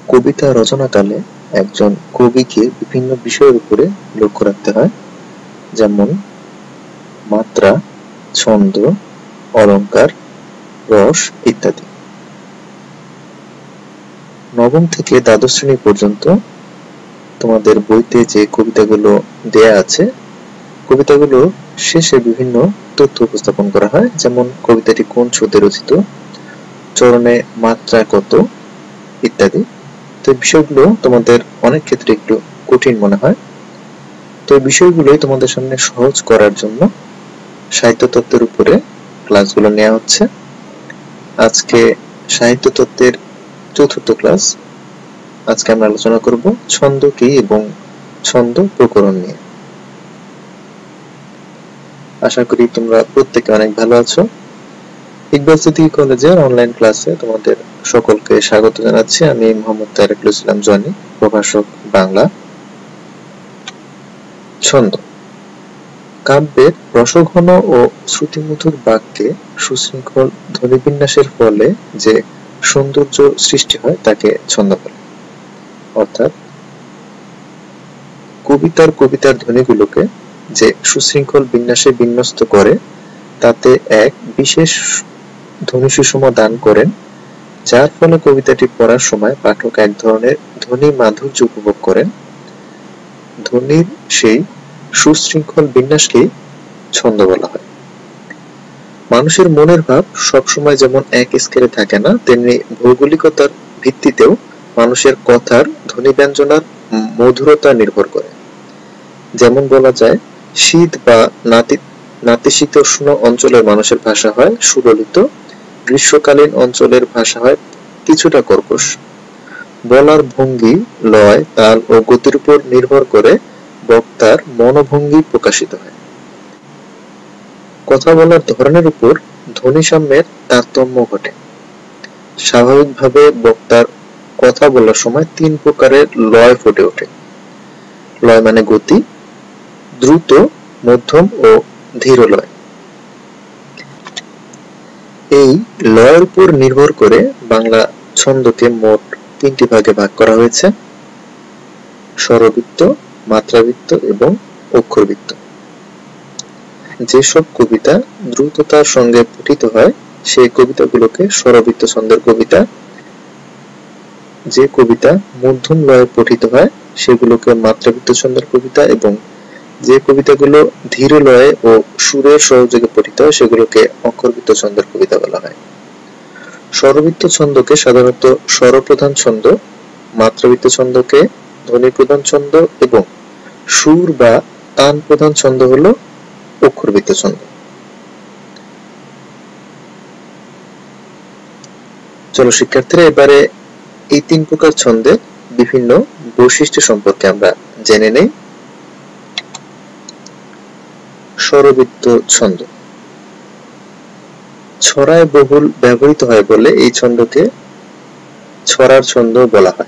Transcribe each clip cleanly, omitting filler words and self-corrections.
কবিতা রচনাকালে একজন কবিকে বিভিন্ন বিষয়ের উপরে লক্ষ্য রাখতে হয়, যেমন মাত্রা, ছন্দ, অলঙ্কার, রস ইত্যাদি। নবম থেকে দ্বাদশ শ্রেণী পর্যন্ত তোমাদের বইতে যে কবিতাগুলো দেয়া আছে, কবিতাগুলো শেষে বিভিন্ন তথ্য উপস্থাপন করা হয়, যেমন কবিতাটি কোন ছন্দে রচিত, চরণে মাত্রা কত ইত্যাদি। তো এই বিষয়গুলো তোমাদের অনেক ক্ষেত্রে একটু কঠিন মনে হয়, তো এই বিষয়গুলোই তোমাদের সামনে সহজ করার জন্য সাহিত্য তত্ত্বের উপরে ক্লাসগুলো নেওয়া হচ্ছে। আজকে সাহিত্য তত্ত্বের চতুর্থ ক্লাস। আজকে আমরা আলোচনা করব ছন্দ কি এবং ছন্দ প্রকরণ নিয়ে। আশা করি তোমরা প্রত্যেকে অনেক ভালো আছো। ইকবাল সিদ্দিকী কলেজের অনলাইন ক্লাসে তোমাদের সকলকে স্বাগত জানাচ্ছি। আমি মোহাম্মদ তারেকুল ইসলাম জনি, প্রভাষক বাংলা। ছন্দ কাব্যের রসঘন ও শ্রুতিমধুর বাক্যে সুশৃঙ্খল ধ্বনিবিন্যাসের ফলে যে সৌন্দর্য সৃষ্টি হয় তাকে ছন্দ বলে। অর্থাৎ কবিতার ধ্বনিগুলোকে যে সুশৃঙ্খল বিন্যাসে বিন্যস্ত করে তাতে এক বিশেষ ধ্বনি সুষম দান করেন, যার ফলে কবিতাটি পড়ার সময় পাঠক এক ধরনের ধ্বনি মাধুর্য উপভোগ করেন। ধ্বনির সেই সুশৃঙ্খল বিন্যাসকেই ছন্দ বলা হয়। মানুষের মনের ভাব সবসময় যেমন এক স্কেলে থাকে না, তেমনি ভৌগোলিকতার ভিত্তিতেও মানুষের কথার ধ্বনি ব্যঞ্জনার মধুরতা নির্ভর করে। যেমন বলা যায়, শীত বা নাতিশীতোষ্ণ অঞ্চলের মানুষের ভাষা হয় সুললিত, গ্রীষ্মকালীন অঞ্চলের ভাষা হয় কিছুটা কর্কশ। বলার ভঙ্গি, লয়, তাল ও গতির উপর নির্ভর করে বক্তার মনোভঙ্গি প্রকাশিত হয়। কথা বলার ধরনের উপর ধ্বনি সাম্যের তারতম্য ঘটে। স্বাভাবিকভাবে বক্তার কথা বলার সময় তিন প্রকারের লয় ফুটে ওঠে। লয় মানে গতি, দ্রুত, মধ্যম ও ধীর লয়। এই লয়ের উপর নির্ভর করে বাংলা ছন্দকে মোট তিনটি ভাগে ভাগ করা হয়েছে: স্বরবৃত্ত, মাত্রাবৃত্ত এবং অক্ষরবৃত্ত। যেসব কবিতা দ্রুততার সঙ্গে পঠিত হয় সেই কবিতাগুলোকে স্বরবৃত্ত ছন্দের কবিতা, যে কবিতা মধ্যম লয়ে পঠিত হয় সেগুলোকে মাত্রাবৃত্ত ছন্দের কবিতা এবং যে কবিতাগুলো ধীর লয়ে ও সুরের সহযোগে পঠিত হয় সেগুলোকে অক্ষরবৃত্ত ছন্দের কবিতা বলা হয়। স্বরবৃত্ত ছন্দকে সাধারণত স্বরপ্রধান ছন্দ, মাত্রাবৃত্ত ছন্দকে ধ্বনি প্রধান ছন্দ এবং সুর বা তান প্রধান ছন্দ হলো অক্ষরবৃত্ত ছন্দ। চলো শিক্ষার্থীরা, এবারে এই তিন প্রকার ছন্দের বিভিন্ন বৈশিষ্ট্য সম্পর্কে আমরা জেনে নেই। স্বরবৃত্ত ছন্দ ছড়ায় বহুল ব্যবহৃত হয় বলে এই ছন্দকে ছড়ার ছন্দ বলা হয়।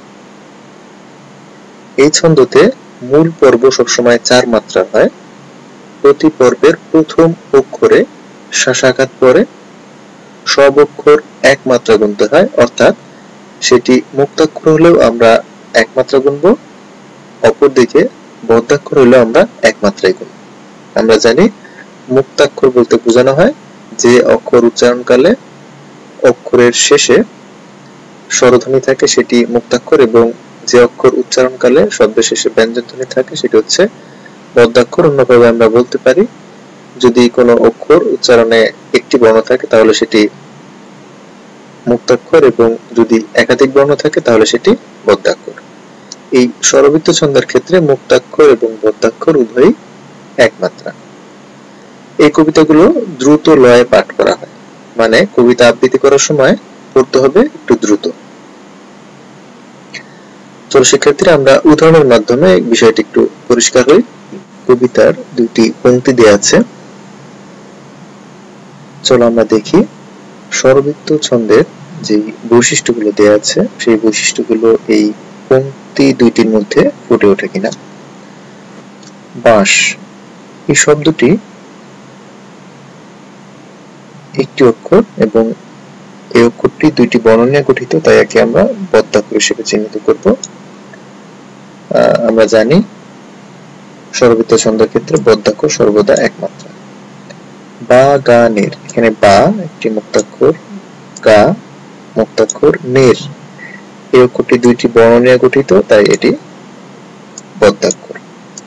এই ছন্দতে মূল পর্ব সবসময় 4 মাত্রার হয়। প্রতি পর্বের প্রথম অক্ষরে শাসাঘাত পড়ে, সব অক্ষর এক মাত্রা গুনতে হয়, অর্থাৎ সেটি মুক্তাক্ষর হলেও আমরা এক মাত্রা গুনবো, অপরদিকে বদ্ধাক্ষর হলেও আমরা এক মাত্রায় গুনবো। আমরা জানি মুক্তাক্ষর বলতে বোঝানো হয় যে অক্ষর উচ্চারণকালে অক্ষরের শেষে স্বরধ্বনি থাকে সেটি মুক্তাক্ষর, এবং যে অক্ষর উচ্চারণকালে শব্দের শেষে ব্যঞ্জন ধ্বনি থাকে সেটি হচ্ছে বদ্ধাক্ষর। অন্যভাবে আমরা বলতে পারি, যদি কোনো অক্ষর উচ্চারণে একটি বর্ণ থাকে তাহলে সেটি মুক্তাক্ষর, এবং যদি একাধিক বর্ণ থাকে তাহলে সেটি বদ্ধাক্ষর। এই স্বরবৃত্ত ছন্দের ক্ষেত্রে মুক্তাক্ষর এবং বদ্ধাক্ষর উভয়ই এক মাত্রা। এই কবিতাগুলো দ্রুত লয়ে পাঠ করা হয়, মানে কবিতা আবৃত্তি করার সময় পড়তে হবে একটু দ্রুত। চলো শিক্ষার্থীরা, আমরা উদাহরণের মাধ্যমে বিষয়টি একটু পরিষ্কার হই। কবিতার দুটি পংক্তি দেয়া আছে, চলো আমরা দেখি স্বরবৃত্ত ছন্দের যে বৈশিষ্ট্যগুলো দেয়া আছে সেই বৈশিষ্ট্যগুলো এই পংক্তি দুইটির মধ্যে ফুটে ওঠে কিনা। বাঁশ, এই শব্দটি একটি অক্ষর এবং এই অক্ষরটি দুইটি বর্ণ নিয়ে গঠিত, তাই একে আমরা বদ্যাক্ষর হিসেবে চিহ্নিত করব। আমরা জানি স্বরবৃত্ত ছন্দের ক্ষেত্রে বদ্যাক্ষর সর্বদা এক মাত্রা। বাগানের, এখানে বা একটি মুক্তাক্ষর, গা মুক্তাক্ষর, নের এই অক্ষরটি দুইটি বর্ণ নিয়ে গঠিত, তাই এটি বদ্যাক্ষর।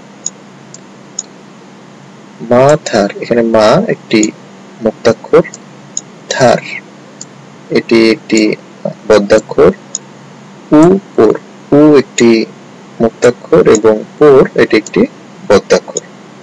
মাথার, এখানে মা একটি মুক্তাক্ষর, থার এটি একটি বদ্যাক্ষর, উপর উ একটি মুক্তাক্ষর এবং পোর এটি একটি বদ্যাক্ষর।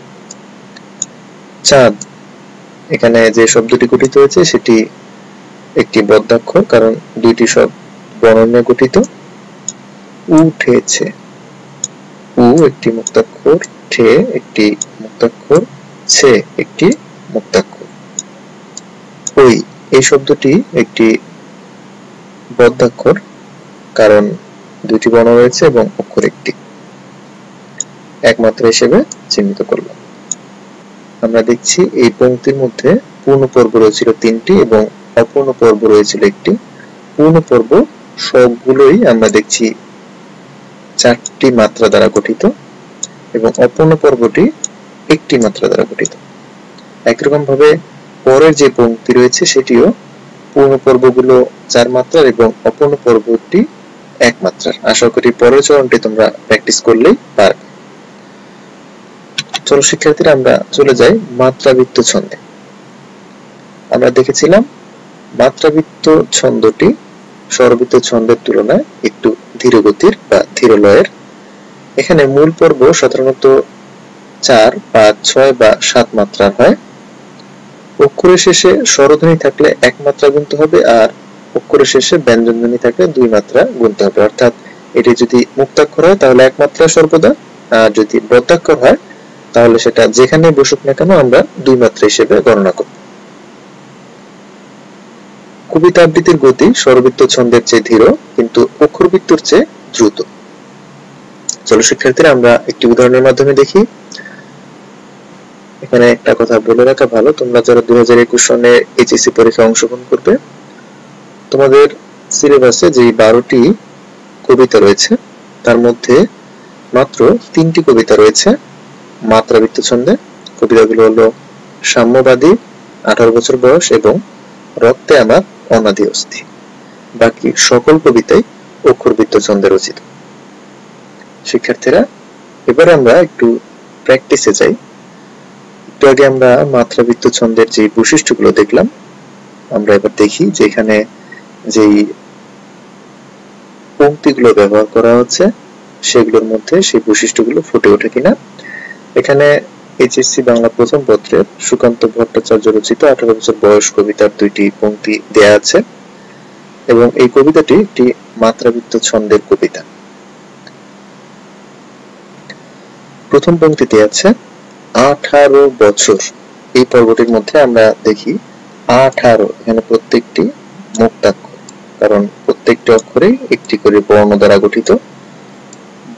চাঁদ, এখানে যে শব্দটি গঠিত হয়েছে সেটি একটি বদ্যাক্ষর, কারণ দুইটি শব্দ বর্ণ নিয়ে গঠিত। উঠেছে, উ একটি মুক্তাক্ষর, ঠে একটি মুক্তাক্ষর, ছে একটি মুক্তাক্ষর। ওই, এই শব্দটি একটি বদ্যাক্ষর, কারণ দুইটি বর্ণ রয়েছে এবং অক্ষর একটি, একমাত্রা হিসেবে চিহ্নিত করলাম। আমরা দেখছি এই পংক্তির মধ্যে পূর্ণ পর্ব রয়েছিল 3টি এবং অপূর্ণ পর্ব রয়েছিল একটি। পূর্ণ পর্ব সবগুলোই আমরা দেখছি 4টি মাত্রা দ্বারা গঠিত এবং অপূর্ণ পর্বটি একটি মাত্রা দ্বারা গঠিত। একরকম ভাবে পরের যে পংক্তি রয়েছে সেটিও পূর্ণ পর্বগুলো 4 মাত্রার এবং অপূর্ণ পর্বটি 1 মাত্রার। আশা করি পরের চরণটি তোমরা প্র্যাকটিস করলেই পারবে। চলো শিক্ষার্থীরা, আমরা চলে যাই মাত্রাবৃত্ত ছন্দে। আমরা দেখেছিলাম মাত্রাবৃত্ত ছন্দটি স্বরবৃত্ত ছন্দের তুলনায় একটু ধীর গতির বা ধীর লয়ের। এখানে মূল পর্ব সাধারণত 4, 5, 6 বা 7 মাত্রার হয়। অক্ষরের শেষে স্বরধ্বনি থাকলে 1 মাত্রা গুনতে হবে, আর অক্ষরের শেষে ব্যঞ্জন ধ্বনি থাকলে 2 মাত্রা গুনতে হবে। অর্থাৎ এটি যদি মুক্তাক্ষর হয় তাহলে 1 মাত্রা সর্বদা, আর যদি বদ্যাক্ষর হয় তাহলে সেটা যেখানে বসুক না কেন আমরা 2 মাত্রা হিসেবে গণনা করব। কবিতা আবৃত্তির গতি স্বরবৃত্ত ছন্দের চেয়ে ধীর, কিন্তু অক্ষরবৃত্তর চেয়ে দ্রুত। চলো শিক্ষার্থীরা, আমরা একটি উদাহরণের মাধ্যমে দেখি। এখানে একটা কথা বলে রাখা ভালো, তোমরা যারা 2021 সনে এইচএসসি পরীক্ষায় অংশগ্রহণ করবে, তোমাদের সিলেবাসে যে 12টি কবিতা রয়েছে তার মধ্যে মাত্র 3টি কবিতা রয়েছে মাত্রাবৃত্ত ছন্দে। কবিতাগুলো হলো সাম্যবাদী, 18 বছর বয়স এবং রক্তে আমার অনাদি অস্থি। বাকি সকল কবিতাই অক্ষরবৃত্ত ছন্দে রচিত। শিক্ষার্থীরা, এবারে আমরা একটু প্র্যাকটিসে যাই। একটু আগে আমরা মাত্রাবৃত্ত ছন্দের যে বৈশিষ্ট্যগুলো দেখলাম, আমরা এবার দেখি যে এখানে যেই পংক্তিগুলো ব্যবহার করা হচ্ছে সেগুলোর মধ্যে সেই বৈশিষ্ট্যগুলো ফুটে ওঠে কিনা। এখানে এইচএসসি বাংলা প্রথম পত্রের সুকান্ত ভট্টাচার্য রচিত 18 বছর বয়স কবিতার 2টি পংক্তি দেয়া আছে এবং এই কবিতাটি একটি মাত্রাবৃত্ত ছন্দের কবিতা। প্রথম পংক্তিতে আছে 18 বছর। এই পর্বটির মধ্যে আমরা দেখি 18, এখানে প্রত্যেকটি মুক্তাক্ষর, কারণ প্রত্যেকটি অক্ষরে একটি করে বর্ণ দ্বারা গঠিত। ব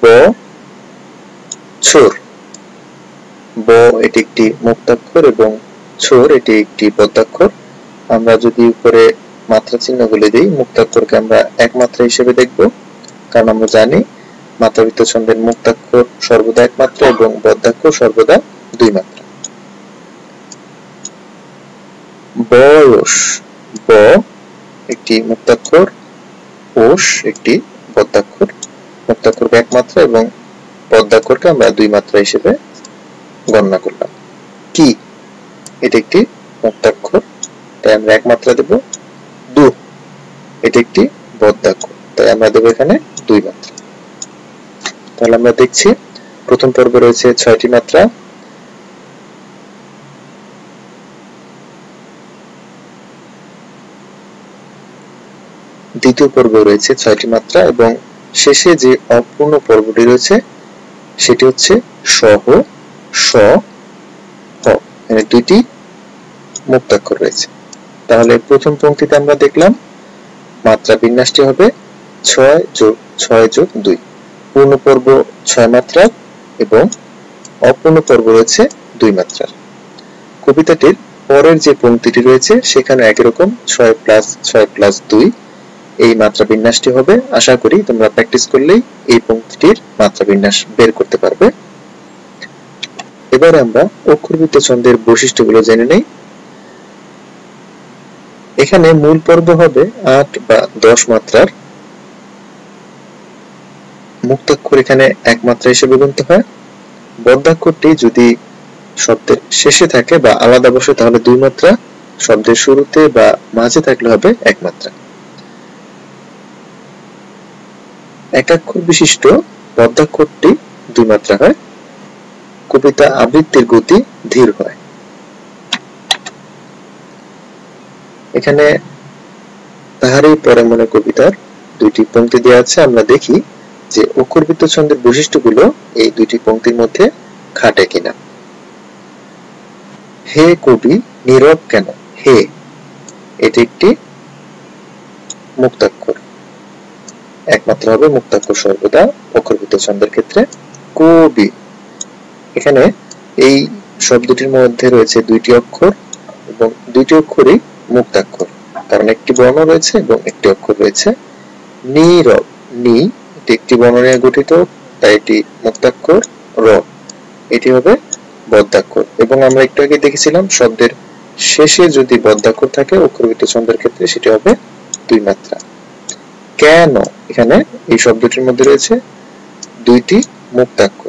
ছোর, ব এটি একটি মুক্তাক্ষর এবং ছোর এটি একটি বদ্যাক্ষর। আমরা যদি উপরে মাত্রা চিহ্নগুলি দিই, মুক্তাক্ষরকে আমরা 1 মাত্রা হিসেবে দেখব, কারণ আমরা জানি মাত্রাবৃত্ত ছন্দের মুক্তাক্ষর সর্বদা 1 মাত্রা এবং বদ্যাক্ষর সর্বদা 2 মাত্রা। বয়স, ব একটি মুক্তাক্ষর, ওষ একটি বদ্যাক্ষর। মুক্তাক্ষরকে 1 মাত্রা এবং বদ্যাক্ষরকে আমরা 2 মাত্রা হিসেবে গণনা করলাম। কি, এটি একটি মুক্তাক্ষর, তাই আমরা 1 মাত্রা দেব। দু, এটি একটি বদ্যাক্ষর, তাই আমরা দেব এখানে 2 মাত্রা। তাহলে আমরা দেখছি প্রথম পর্বে রয়েছে 6টি মাত্রা, দ্বিতীয় পর্বে রয়েছে 6টি মাত্রা এবং শেষে যে অপূর্ণ পর্বটি রয়েছে সেটি হচ্ছে সহ, স, হ, এখানে 2টি মুক্তাক্ষর রয়েছে। তাহলে প্রথম পংক্তিতে আমরা দেখলাম মাত্রা বিন্যাসটি হবে 6 যোগ 6 যোগ 2। পূর্ণ পর্ব 6 মাত্রার এবং অপূর্ণ পর্ব রয়েছে 2 মাত্রার। কবিতাটির পরের যে পংক্তিটি রয়েছে সেখানে একই রকম 6+6+2 এই মাত্রা বিন্যাসটি হবে। আশা করি তোমরা প্র্যাকটিস করলেই এই পংক্তিটির মাত্রা বিন্যাস বের করতে পারবে। এবার আমরা অক্ষরবৃত্ত ছন্দের বৈশিষ্ট্যগুলো জেনে নেই। এখানে মূল পর্ব হবে 8 বা 10 মাত্রার। মুক্তাক্ষর এখানে এক মাত্রা হিসেবে গণিত হয়। বদ্যাক্ষরটি যদি শব্দের শেষে থাকে বা আলাদা বসে তাহলে 2 মাত্রা, শব্দের শুরুতে বা মাঝে থাকলে হবে 1 মাত্রা। একাক্ষর বিশিষ্ট বদ্যাক্ষরটি 2 মাত্রা হয়। কবিতা আবৃত্তির গতি ধীর হয়। এখানে তাহারই পরে মনে কবিতার দুইটি পংক্তি দেওয়া আছে। আমরা দেখি যে অক্ষরবৃত্ত ছন্দের বৈশিষ্ট্যগুলো এই দুইটি পংক্তির মধ্যে খাটে কিনা। হে কবি নীরব কেন? হে এটি একটি মুক্তাক্ষর, একমাত্র হবে মুক্তাক্ষর সর্বদা অক্ষরবৃত্ত ছন্দের ক্ষেত্রে। কবি এখানে এই শব্দটির মধ্যে রয়েছে দুইটি অক্ষর এবং দুইটি অক্ষরই মুক্তাক্ষর, কারণ একটি বর্ণ রয়েছে এবং একটি অক্ষর রয়েছে। নীরব, নি এটি একটি বর্ণ নিয়ে গঠিত, তাই এটি মুক্তাক্ষর। র এটি হবে বদ্যাক্ষর। এবং আমরা একটু আগে দেখেছিলাম শব্দের শেষে যদি বদ্যাক্ষর থাকে অক্ষরবৃত্ত ছন্দের ক্ষেত্রে সেটি হবে 2 মাত্রা। কেন এখানে এই শব্দটির মধ্যে রয়েছে দুইটি মুক্তাক্ষর।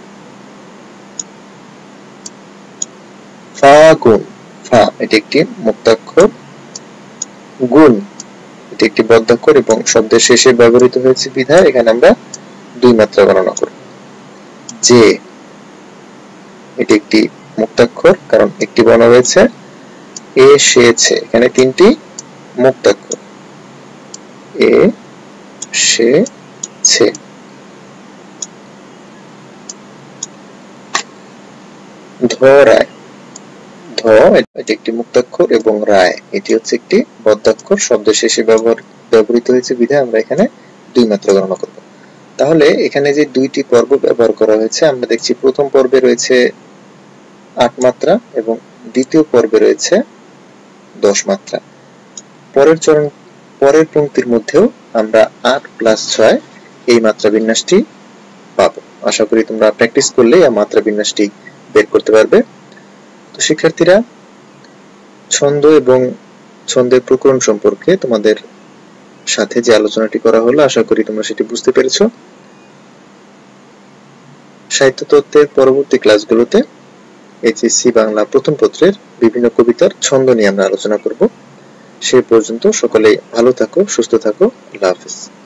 ফাগুন, ফা এটি একটি মুক্তাক্ষর। গুণ এটি একটি বদ্যাক্ষর এবং শব্দের শেষে ব্যবহৃত হয়েছে বিধায় এখানে আমরা 2 মাত্রা গণনা করব। যে এটি একটি মুক্তাক্ষর, কারণ একটি বর্ণ রয়েছে। এসেছে এখানে 3টি মুক্তাক্ষর। এ সে ছে। ধরায়, ধ এটি একটি মুক্তাক্ষর এবং রায় এটি হচ্ছে একটি বদ্যাক্ষর, শব্দের শেষে ব্যবহৃত হয়েছে বিধায় আমরা এখানে 2 মাত্রা গণনা করব। তাহলে এখানে যে দুইটি পর্ব ব্যবহার করা হয়েছে আমরা দেখছি প্রথম পর্বে রয়েছে 8 মাত্রা এবং দ্বিতীয় পর্বে রয়েছে 10 মাত্রা। পরের পংক্তির মধ্যেও আমরা 8+6 এই মাত্রা বিন্যাসটি পাবো। আশা করি তোমরা প্র্যাকটিস করলে এই মাত্রা বিন্যাসটি বের করতে পারবে। তো শিক্ষার্থীরা, ছন্দ এবং ছন্দের প্রকরণ সম্পর্কে তোমাদের সাথে যে আলোচনাটি করা হলো আশা করি তোমরা সেটি বুঝতে পেরেছো। সাহিত্য তত্ত্বের পরবর্তী ক্লাসগুলোতে এইচএসসি বাংলা প্রথম পত্রের বিভিন্ন কবিতার ছন্দ নিয়ে আমরা আলোচনা করব। সে পর্যন্ত সকলেই ভালো থাকো, সুস্থ থাকো। আল্লাহ হাফেজ।